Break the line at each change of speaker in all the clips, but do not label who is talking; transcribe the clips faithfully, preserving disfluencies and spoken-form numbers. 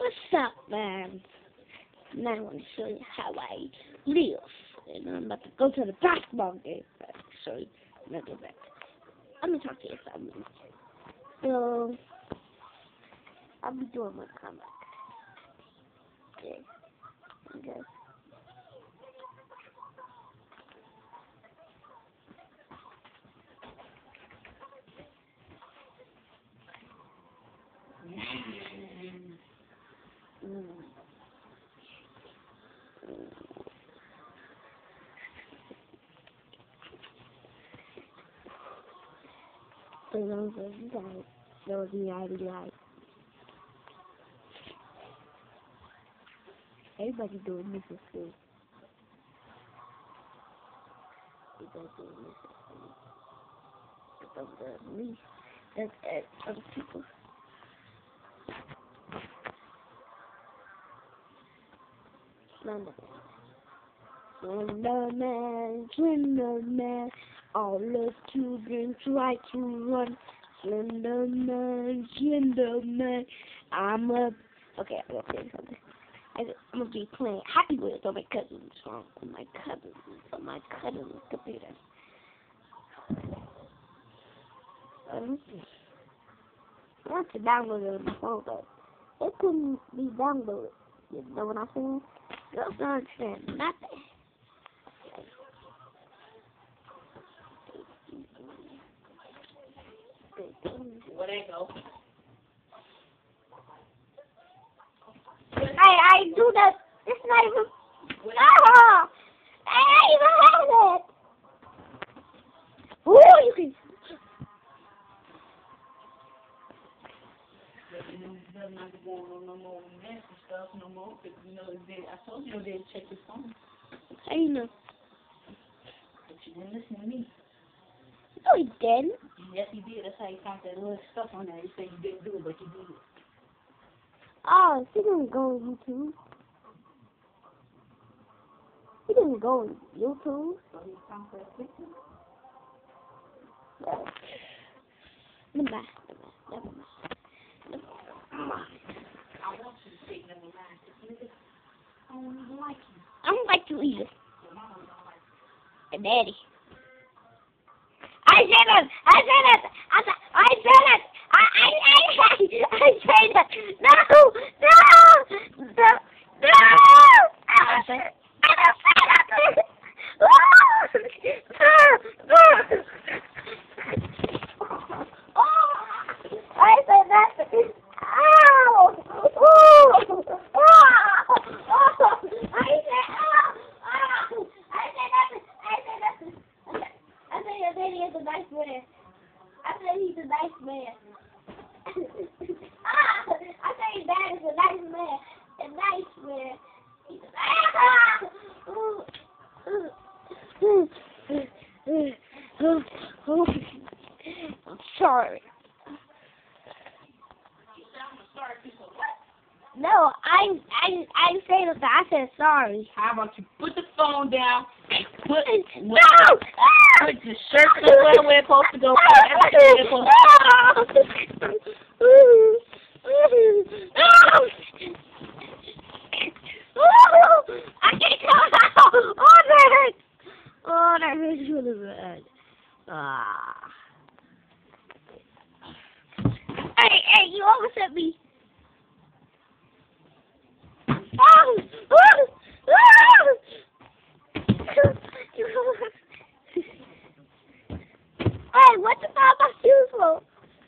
What's up, man? Now I want to show you how I live. And I'm about to go to the basketball game. Right, show you. And I'll get back. Let me talk to you for a minute. So, I'll be doing my comeback. Okay. Okay. Mm. So those are the guys. Those are the ivy lights. Everybody doing this is good. Everybody doing this is good. But those are me. That's it. Other people. Slender man, slender man, all the children try to run. Slender man, slender man, I'm a... Okay, I'm gonna say something. I, I'm gonna be playing Happy Wheels on my cousin's phone, on my cousin's, on my cousin's computer. Um, I want to download it on my phone, but it couldn't be downloaded. You know what I'm saying? Girls don't understand nothing.
Where they go?
I I do that. It's not even. No, I ain't even have it. Ooh, you can.
They're not going on no more nasty stuff no more, because you know they, I told you they'd check your phone.
How you know?
But you didn't listen to me.
No, he didn't.
Yes, he did. That's how he found that little stuff on there. He said you didn't do it, but you did it.
Oh, he didn't go on YouTube. He didn't go on YouTube.
So he found that picture.
No. Never mind. Never mind. Never mind.
I want you to say never mind. Because I don't even like you.
I don't like you either.
Your mama don't like you.
And Daddy. I said it! I said it! I said, I said it! I, I, I, I, I said it! No! No! No! No! I said it! I said it! I said nothing! Ow! Oh! I said, oh! I said nothing! I said nothing! I said your daddy is a nice man. I said he's a nice man. ah, I said his dad is a nice man. A nice man. He's a ah! I'm sorry. No, I I I say that I said sorry.
How about you put the phone down? Put
No!
Put your shirt somewhere where it's supposed to go. Everything supposed to
I can't come out! Oh, that hurts! Oh, that hurts really bad. Ah. Hey, hey, you almost hit me. Oh! Oh! Oh! Hey, what the fuck am I useful?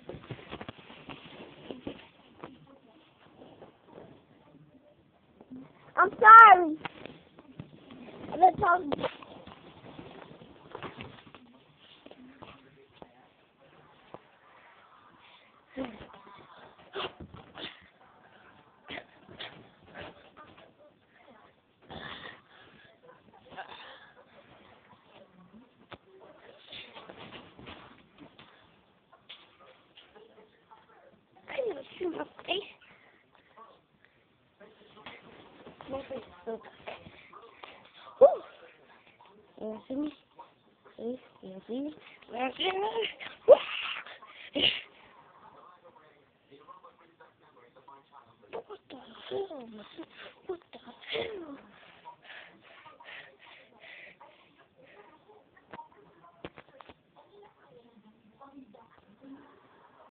I'm sorry. I'm not talking. I need to shoot my face. My face is so dark. Woo! You see me? See? You see me? You see me? What the? Oh, my, what